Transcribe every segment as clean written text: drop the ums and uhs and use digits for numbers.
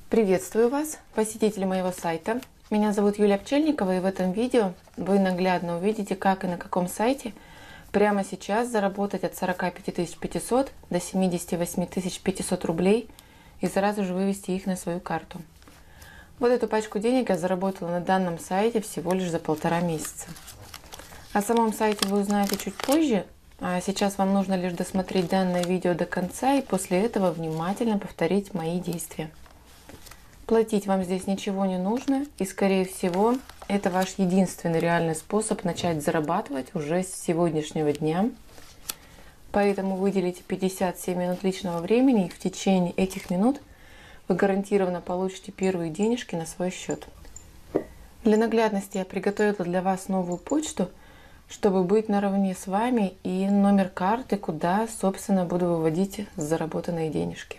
Приветствую вас, посетители моего сайта. Меня зовут Юлия Пчельникова, и в этом видео вы наглядно увидите, как и на каком сайте прямо сейчас заработать от 45 500 до 78 500 рублей и сразу же вывести их на свою карту. Вот эту пачку денег я заработала на данном сайте всего лишь за 1,5 месяца. О самом сайте вы узнаете чуть позже, а сейчас вам нужно лишь досмотреть данное видео до конца и после этого внимательно повторить мои действия. Платить вам здесь ничего не нужно, и скорее всего это ваш единственный реальный способ начать зарабатывать уже с сегодняшнего дня. Поэтому выделите 57 минут личного времени, и в течение этих минут вы гарантированно получите первые денежки на свой счет. Для наглядности я приготовила для вас новую почту, чтобы быть наравне с вами, и номер карты, куда, собственно, буду выводить заработанные денежки.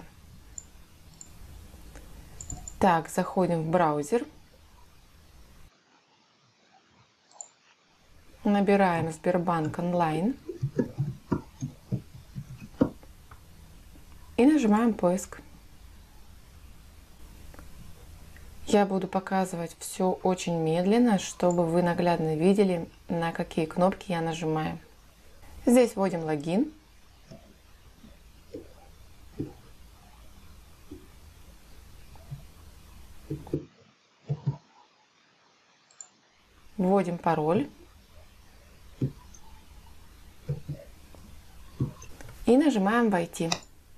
Так, заходим в браузер, набираем Сбербанк онлайн и нажимаем поиск. Я буду показывать все очень медленно, чтобы вы наглядно видели, на какие кнопки я нажимаю. Здесь вводим логин. Вводим пароль и нажимаем «Войти».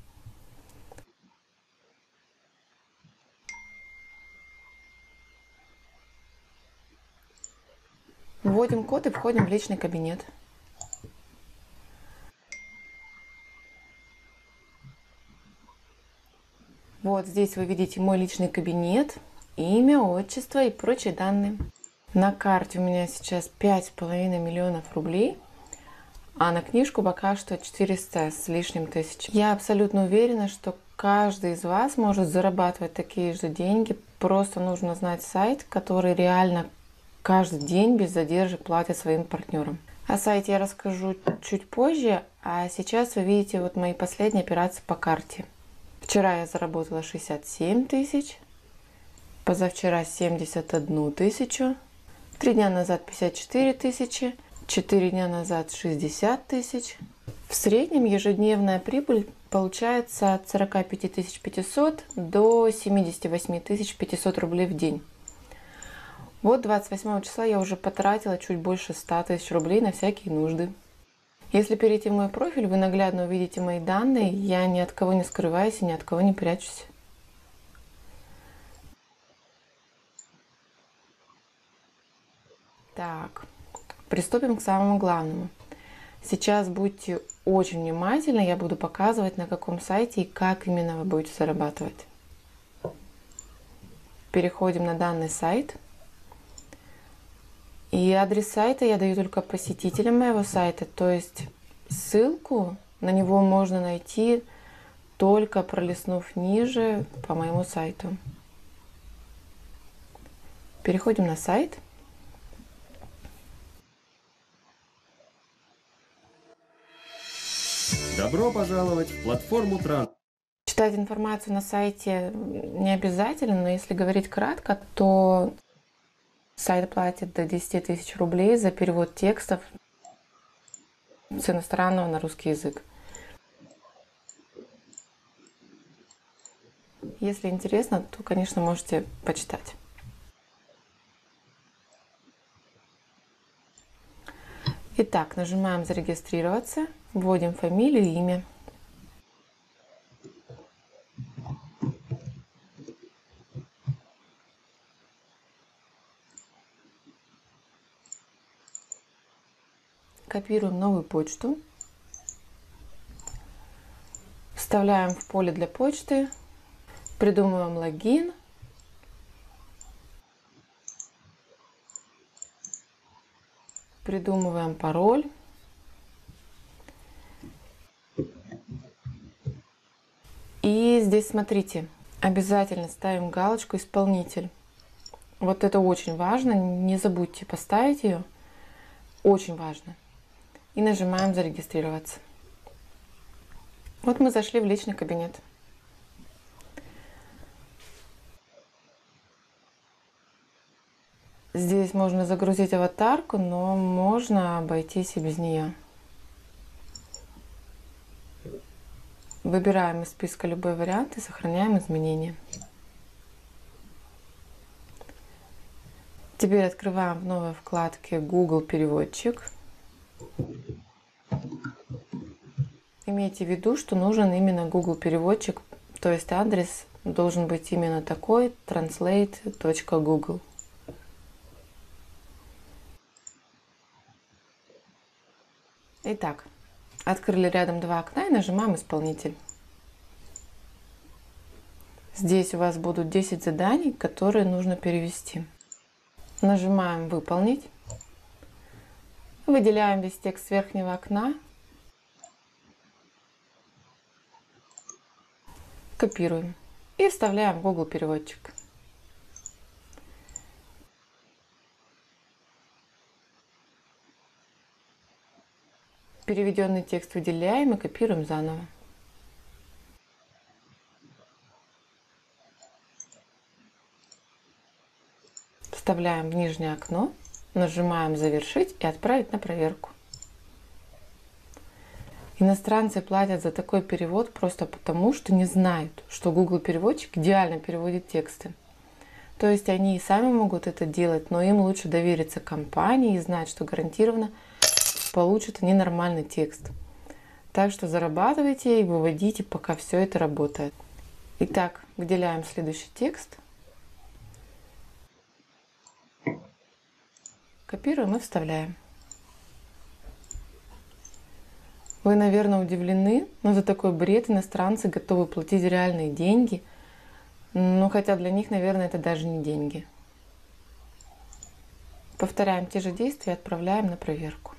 Вводим код и входим в личный кабинет. Вот здесь вы видите мой личный кабинет, имя, отчество и прочие данные. На карте у меня сейчас 5,5 миллионов рублей, а на книжку пока что 400 с лишним тысяч. Я абсолютно уверена, что каждый из вас может зарабатывать такие же деньги. Просто нужно знать сайт, который реально каждый день без задержек платит своим партнерам. О сайте я расскажу чуть позже, а сейчас вы видите вот мои последние операции по карте. Вчера я заработала 67 тысяч, позавчера 71 тысячу, 3 дня назад 54 тысячи, 4 дня назад 60 тысяч. В среднем ежедневная прибыль получается от 45 500 до 78 500 рублей в день. Вот 28 числа я уже потратила чуть больше 100 тысяч рублей на всякие нужды. Если перейти в мой профиль, вы наглядно увидите мои данные. Я ни от кого не скрываюсь и ни от кого не прячусь. Так, приступим к самому главному. Сейчас будьте очень внимательны, я буду показывать, на каком сайте и как именно вы будете зарабатывать. Переходим на данный сайт. И адрес сайта я даю только посетителям моего сайта, то есть ссылку на него можно найти, только пролистнув ниже по моему сайту. Переходим на сайт. Добро пожаловать в платформу Тран. Читать информацию на сайте не обязательно, но если говорить кратко, то сайт платит до 10 тысяч рублей за перевод текстов с иностранного на русский язык. Если интересно, то, конечно, можете почитать. Итак, нажимаем «Зарегистрироваться», вводим фамилию и имя. Копируем новую почту, вставляем в поле для почты, придумываем логин, придумываем пароль и здесь смотрите, обязательно ставим галочку «Исполнитель». Вот это очень важно, не забудьте поставить ее, очень важно. И нажимаем «Зарегистрироваться». Вот мы зашли в личный кабинет. Здесь можно загрузить аватарку, но можно обойтись и без нее. Выбираем из списка любой вариант и сохраняем изменения. Теперь открываем в новой вкладке Google Переводчик. Имейте в виду, что нужен именно Google Переводчик, то есть адрес должен быть именно такой: translate.google. Итак, открыли рядом два окна и нажимаем «Исполнитель». Здесь у вас будут 10 заданий, которые нужно перевести. Нажимаем «Выполнить». Выделяем весь текст с верхнего окна. Копируем и вставляем в Google Переводчик. Переведенный текст выделяем и копируем заново. Вставляем в нижнее окно, нажимаем «Завершить» и «Отправить на проверку». Иностранцы платят за такой перевод просто потому, что не знают, что Google Переводчик идеально переводит тексты. То есть они и сами могут это делать, но им лучше довериться компании и знать, что гарантированно получат они нормальный текст. Так что зарабатывайте и выводите, пока все это работает. Итак, выделяем следующий текст. Копируем и вставляем. Вы, наверное, удивлены, но за такой бред иностранцы готовы платить реальные деньги. Но хотя для них, наверное, это даже не деньги. Повторяем те же действия и отправляем на проверку.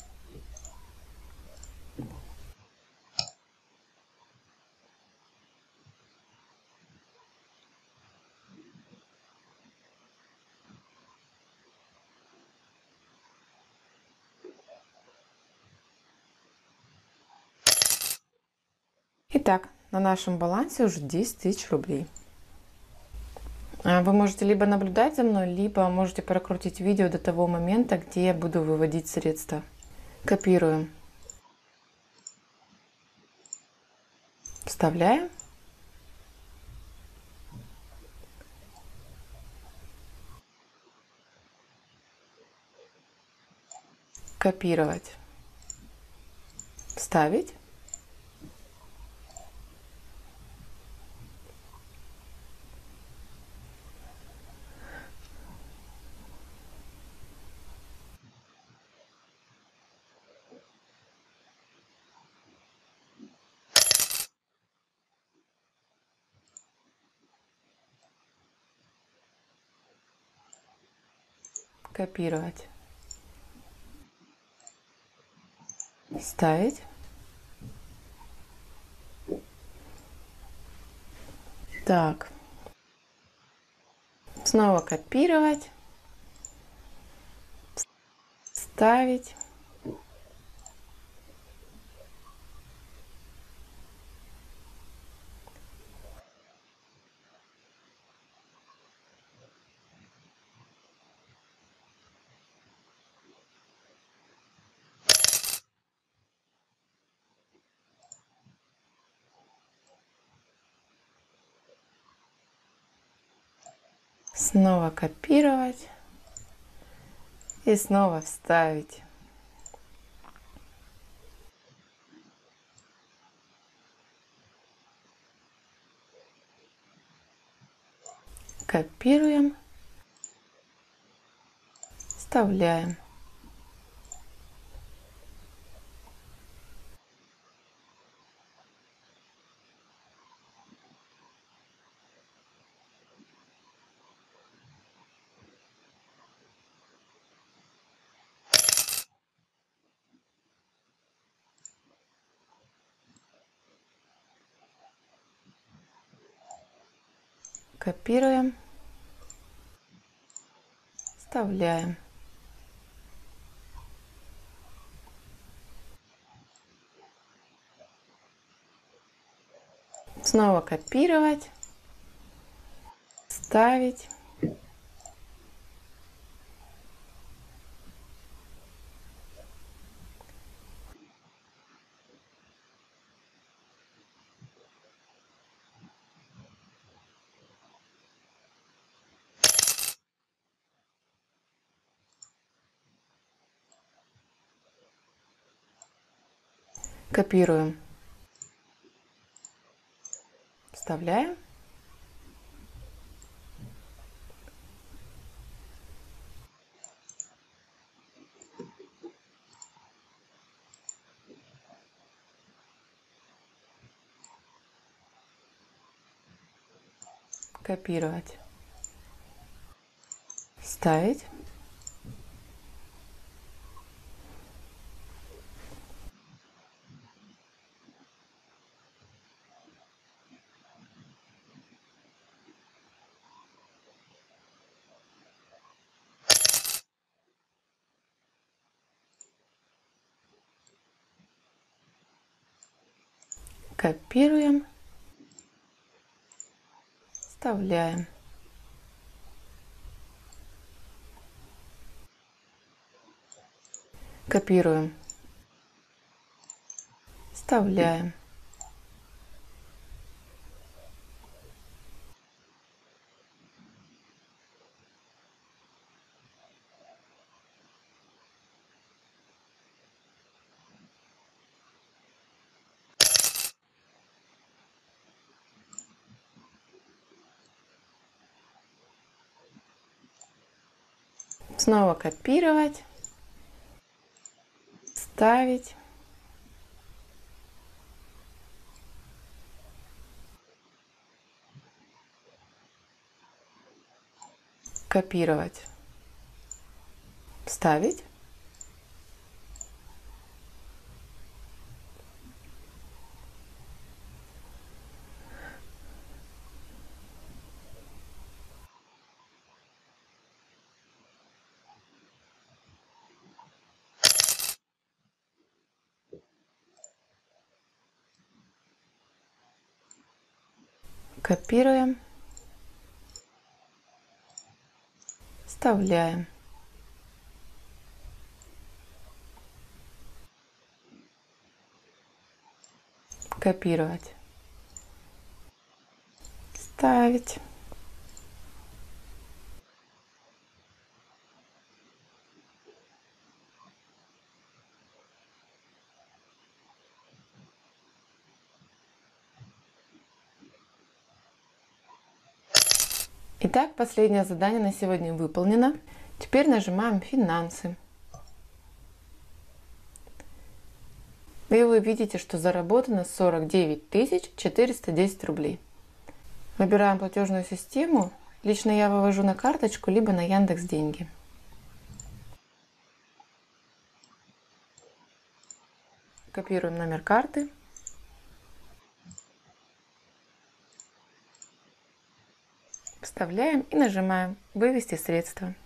Итак, на нашем балансе уже 10 тысяч рублей. Вы можете либо наблюдать за мной, либо можете прокрутить видео до того момента, где я буду выводить средства. Копируем. Вставляем. Копировать. Вставить. Копировать. Вставить. Так. Снова копировать. Вставить. Снова копировать. И снова вставить. Копируем. Вставляем. Копируем. Вставляем. Снова копировать. Вставить. Копируем. Вставляем. Копировать. Вставить. Копируем. Вставляем. Копируем. Вставляем. Снова копировать. Вставить. Копировать. Вставить. Копируем. Вставляем. Копировать. Вставить. Итак, последнее задание на сегодня выполнено. Теперь нажимаем «Финансы». И вы видите, что заработано 49 410 рублей. Выбираем платежную систему. Лично я вывожу на карточку, либо на Яндекс.Деньги. Копируем номер карты. Вставляем и нажимаем «Вывести средства».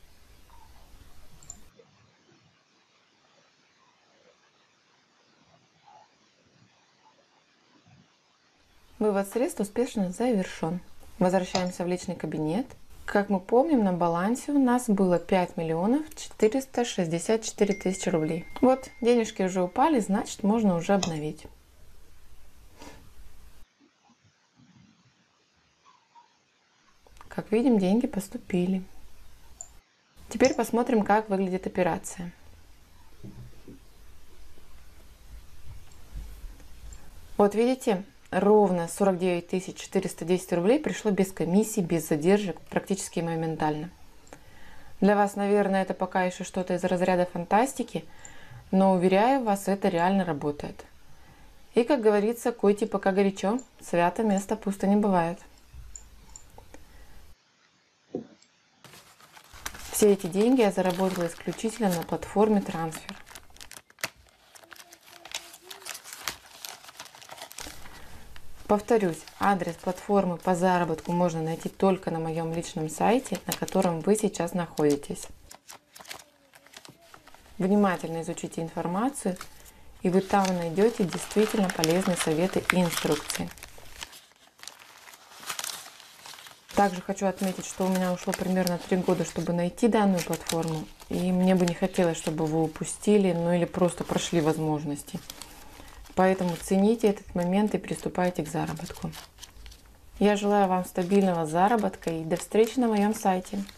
Вывод средств успешно завершен. Возвращаемся в личный кабинет. Как мы помним, на балансе у нас было 5 464 тысячи рублей. Вот, денежки уже упали, значит, можно уже обновить. Как видим, деньги поступили. Теперь посмотрим, как выглядит операция. Вот видите, ровно 49 410 рублей пришло без комиссии, без задержек, практически моментально. Для вас, наверное, это пока еще что-то из разряда фантастики, но, уверяю вас, это реально работает. И, как говорится, койте пока горячо, свято место пусто не бывает. Все эти деньги я заработала исключительно на платформе Transfer. Повторюсь, адрес платформы по заработку можно найти только на моем личном сайте, на котором вы сейчас находитесь. Внимательно изучите информацию, и вы там найдете действительно полезные советы и инструкции. Также хочу отметить, что у меня ушло примерно 3 года, чтобы найти данную платформу, и мне бы не хотелось, чтобы вы упустили, ну или просто прошли возможности. Поэтому цените этот момент и приступайте к заработку. Я желаю вам стабильного заработка и до встречи на моем сайте.